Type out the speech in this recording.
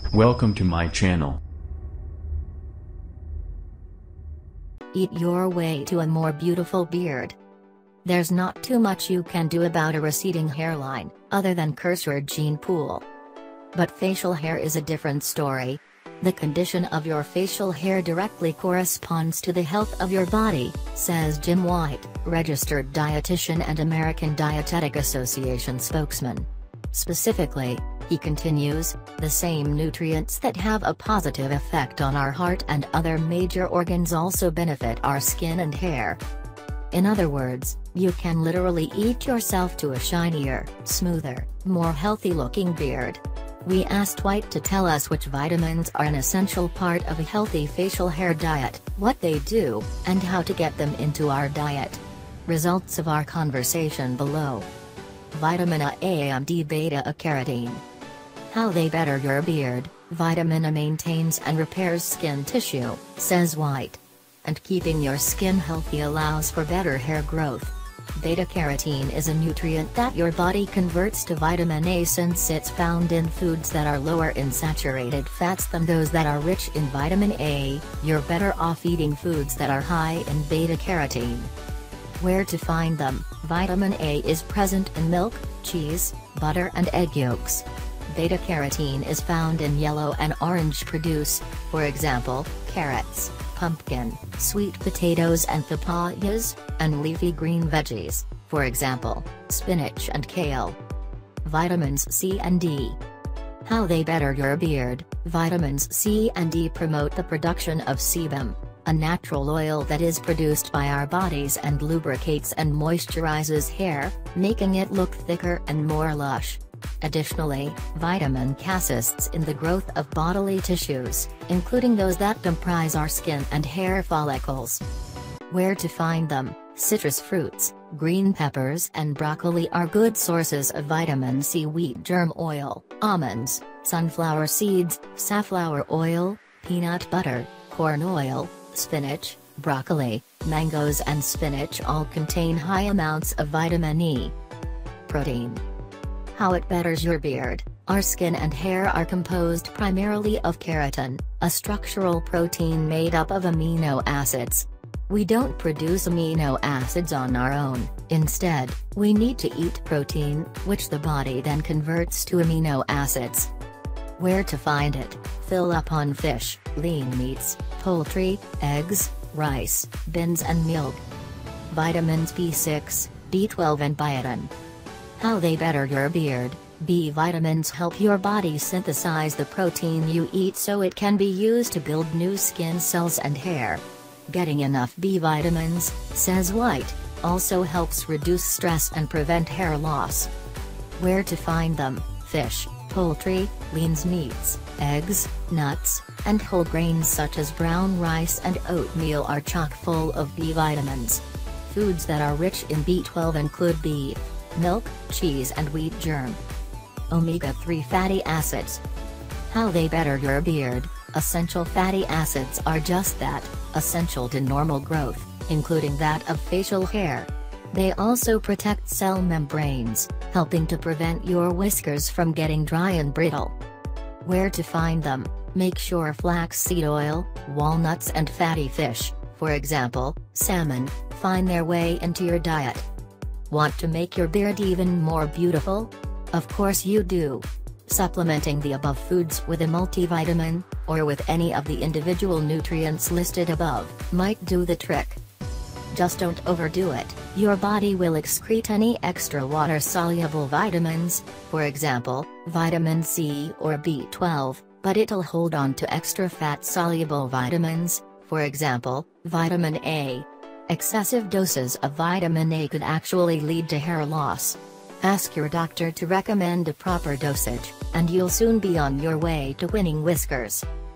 Welcome to my channel. Eat your way to a more beautiful beard. There's not too much you can do about a receding hairline, other than curse your gene pool. But facial hair is a different story. The condition of your facial hair directly corresponds to the health of your body, says Jim White, registered dietitian and American Dietetic Association spokesman. Specifically, he continues, the same nutrients that have a positive effect on our heart and other major organs also benefit our skin and hair. In other words, you can literally eat yourself to a shinier, smoother, more healthy-looking beard. We asked White to tell us which vitamins are an essential part of a healthy facial hair diet, what they do, and how to get them into our diet. Results of our conversation below. Vitamin A and D beta-carotene. How they better your beard. Vitamin A maintains and repairs skin tissue, says White. And keeping your skin healthy allows for better hair growth. Beta-carotene is a nutrient that your body converts to vitamin A since it's found in foods that are lower in saturated fats than those that are rich in vitamin A. You're better off eating foods that are high in beta-carotene. Where to find them? Vitamin A is present in milk, cheese, butter and egg yolks. Beta-carotene is found in yellow and orange produce, for example, carrots, pumpkin, sweet potatoes and papayas, and leafy green veggies, for example, spinach and kale. Vitamins C and D. How they better your beard. Vitamins C and D promote the production of sebum, a natural oil that is produced by our bodies and lubricates and moisturizes hair, making it look thicker and more lush. Additionally, vitamin K assists in the growth of bodily tissues, including those that comprise our skin and hair follicles. Where to find them? Citrus fruits, green peppers and broccoli are good sources of vitamin C. Wheat germ oil, almonds, sunflower seeds, safflower oil, peanut butter, corn oil, spinach, broccoli, mangoes and spinach all contain high amounts of vitamin E. Protein. How it betters your beard. Our skin and hair are composed primarily of keratin, a structural protein made up of amino acids. We don't produce amino acids on our own. Instead, we need to eat protein, which the body then converts to amino acids. Where to find it? Fill up on fish, lean meats, poultry, eggs, rice, beans and milk. Vitamins B6, B12 and biotin. How they better your beard. B vitamins help your body synthesize the protein you eat so it can be used to build new skin cells and hair. Getting enough B vitamins, says White, also helps reduce stress and prevent hair loss. Where to find them? Fish, poultry, lean meats, eggs, nuts, and whole grains such as brown rice and oatmeal are chock full of B vitamins. Foods that are rich in B12 include beef, milk, cheese and wheat germ. Omega-3 fatty acids. How they better your beard. Essential fatty acids are just that, essential to normal growth, including that of facial hair. They also protect cell membranes, helping to prevent your whiskers from getting dry and brittle. Where to find them? Make sure flaxseed oil, walnuts and fatty fish, for example, salmon, find their way into your diet. Want to make your beard even more beautiful? Of course you do. Supplementing the above foods with a multivitamin, or with any of the individual nutrients listed above, might do the trick. Just don't overdo it. Your body will excrete any extra water-soluble vitamins, for example, vitamin C or B12, but it'll hold on to extra fat-soluble vitamins, for example, vitamin A. Excessive doses of vitamin A could actually lead to hair loss. Ask your doctor to recommend a proper dosage, and you'll soon be on your way to winning whiskers.